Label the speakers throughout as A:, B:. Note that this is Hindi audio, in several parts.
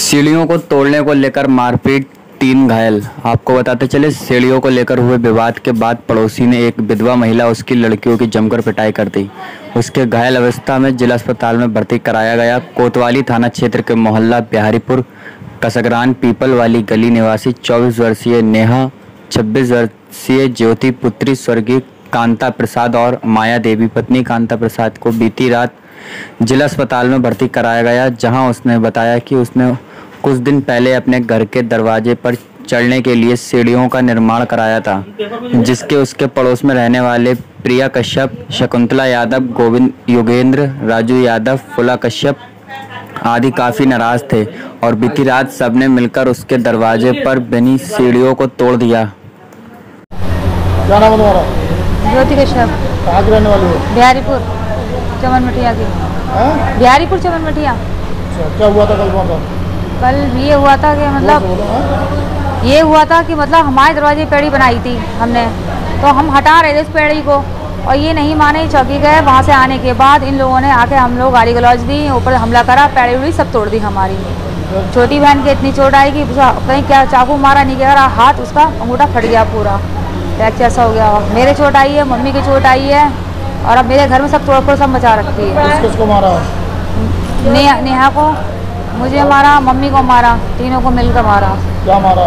A: सीढ़ियों को तोड़ने को लेकर मारपीट, 3 घायल। आपको बताते चले, सीढ़ियों को लेकर हुए विवाद के बाद पड़ोसी ने एक विधवा महिला उसकी लड़कियों की जमकर पिटाई कर दी। उसके घायल अवस्था में जिला अस्पताल में भर्ती कराया गया। कोतवाली थाना क्षेत्र के मोहल्ला बिहारीपुर कसगरान पीपल वाली गली निवासी 24 वर्षीय नेहा, 26 वर्षीय ज्योति पुत्री स्वर्गीय कांता प्रसाद और माया देवी पत्नी कांता प्रसाद को बीती रात जिला अस्पताल में भर्ती कराया गया, जहां उसने बताया कि उसने कुछ दिन पहले अपने घर के दरवाजे पर चढ़ने के लिए सीढ़ियों का निर्माण कराया था, जिसके उसके पड़ोस में रहने वाले प्रिया कश्यप, शकुंतला यादव, गोविंद योगेंद्र, राजू यादव, फुला कश्यप आदि काफी नाराज थे और बीती रात सबने मिलकर उसके दरवाजे पर बनी सीढ़ियों को तोड़ दिया।
B: क्या नाम है तुम्हारा?
C: ज्योति कश्यप।
B: कहाँ की रहने वाली हो?
C: बिहारीपुर चमन मठिया की। बिहारीपुर चमन मठिया।
B: क्या हुआ था कल? वहाँ
C: कल ये हुआ था कि मतलब हमारे दरवाजे पेड़ी बनाई थी हमने, तो हम हटा रहे थे इस पेड़ी को और ये नहीं माने, चौकी गए। वहाँ से आने के बाद इन लोगों ने आके हम लोग गाली गलौज दी, ऊपर हमला करा, पेड़ी उड़ी सब तोड़ दी हमारी। छोटी बहन की इतनी चोट आई कि कहीं क्या चाकू मारा नहीं गया, हाथ उसका अंगूठा फट गया, पूरा फ्रैक्चर ऐसा हो गया। मेरे चोट आई है, मम्मी की चोट आई है और अब मेरे घर में सब तोड़ फोड़ सब मचा रखी है।
B: किसको मारा?
C: नेहा को, मुझे मारा, मम्मी को मारा, तीनों को मिलकर मारा।
B: क्या मारा?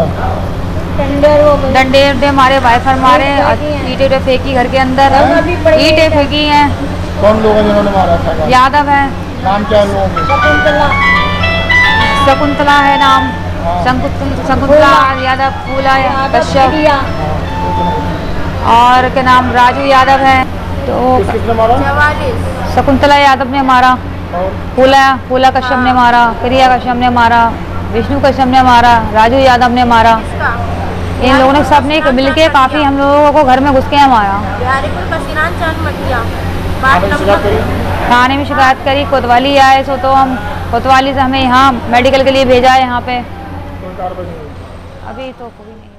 C: डंडे मारे, वाइफर मारे, ईंटें फेंकी घर के अंदर, ईंटें फेंकी हैं।
B: कौन लोग हैं जिन्होंने मारा था?
C: यादव है।
B: नाम क्या है लोगों के?
C: शकुंतला है नाम, शकुंतला यादव, फूला कश्यप और के नाम राजू यादव है। तो
B: किसने मारा?
C: शकुंतला यादव ने मारा, फूला कश्यप ने मारा, प्रिया कश्यप ने मारा, विष्णु कश्यप ने मारा, राजू यादव ने मारा। इन लोगों ने सबने मिलके काफी हम लोगों को घर में घुस के मारा। थाने में शिकायत करी, कोतवाली आए सो तो हम कोतवाली से हमें यहाँ मेडिकल के लिए भेजा है। यहाँ पे अभी तो कोई नहीं।